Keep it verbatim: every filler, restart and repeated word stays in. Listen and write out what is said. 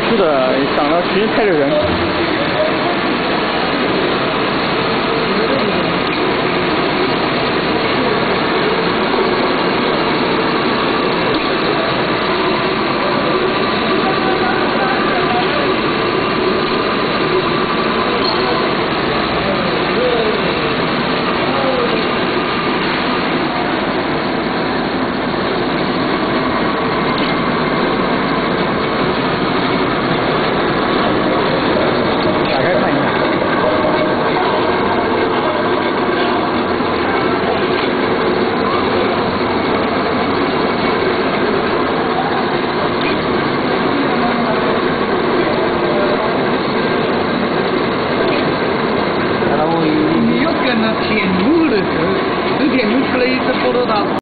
是的，想到直接开着人。 你要跟那天幕的时候，这天幕出来一直跑到他。